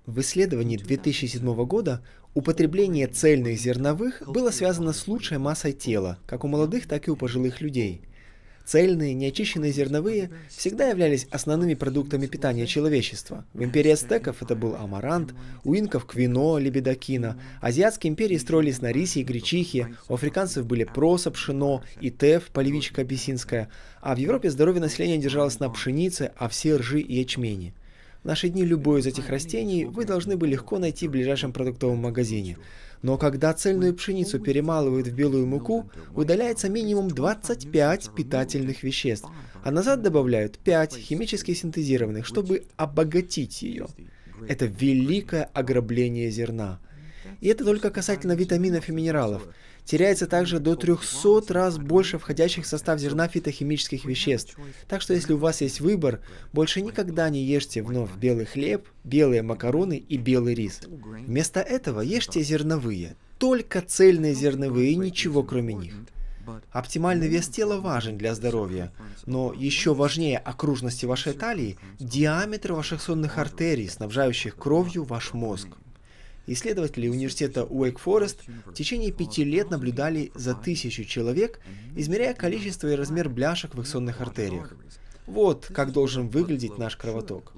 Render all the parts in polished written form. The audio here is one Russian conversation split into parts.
В исследовании 2007 года употребление цельных зерновых было связано с лучшей массой тела, как у молодых, так и у пожилых людей. Цельные, неочищенные зерновые всегда являлись основными продуктами питания человечества. В империи ацтеков это был амарант, у инков квино, лебедокина. Азиатские империи строились на рисе и гречихе, у африканцев были проса, пшено и теф, полевичка абиссинская, а в Европе здоровье населения держалось на пшенице, овсе, ржи и ячмени. В наши дни любое из этих растений вы должны бы легко найти в ближайшем продуктовом магазине. Но когда цельную пшеницу перемалывают в белую муку, удаляется минимум 25 питательных веществ, а назад добавляют 5 химически синтезированных, чтобы обогатить ее. Это великое ограбление зерна. И это только касательно витаминов и минералов. Теряется также до 300 раз больше входящих в состав зерна фитохимических веществ. Так что если у вас есть выбор, больше никогда не ешьте вновь белый хлеб, белые макароны и белый рис. Вместо этого ешьте зерновые. Только цельные зерновые и ничего кроме них. Оптимальный вес тела важен для здоровья, но еще важнее окружности вашей талии – диаметр ваших сонных артерий, снабжающих кровью ваш мозг. Исследователи университета Уэйк-Форест в течение 5 лет наблюдали за 1000 человек, измеряя количество и размер бляшек в их сонных артериях. Вот как должен выглядеть наш кровоток.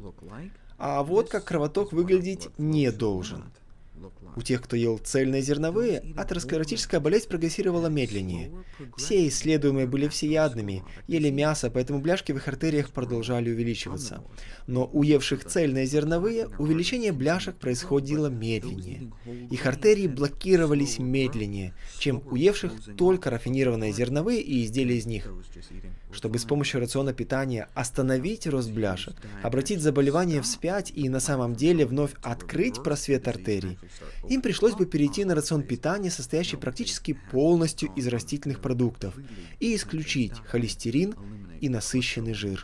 А вот как кровоток выглядеть не должен. У тех, кто ел цельные зерновые, атеросклеротическая болезнь прогрессировала медленнее. Все исследуемые были всеядными, ели мясо, поэтому бляшки в их артериях продолжали увеличиваться. Но у евших цельные зерновые увеличение бляшек происходило медленнее. Их артерии блокировались медленнее, чем у евших только рафинированные зерновые и изделия из них. Чтобы с помощью рациона питания остановить рост бляшек, обратить заболевание вспять и на самом деле вновь открыть просвет артерий, им пришлось бы перейти на рацион питания, состоящий практически полностью из растительных продуктов, и исключить холестерин и насыщенный жир.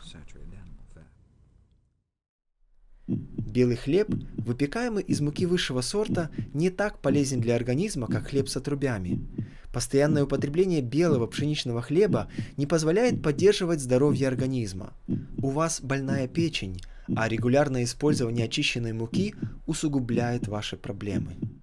Белый хлеб, выпекаемый из муки высшего сорта, не так полезен для организма, как хлеб с отрубями. Постоянное употребление белого пшеничного хлеба не позволяет поддерживать здоровье организма. У вас больная печень, а регулярное использование очищенной муки усугубляет ваши проблемы.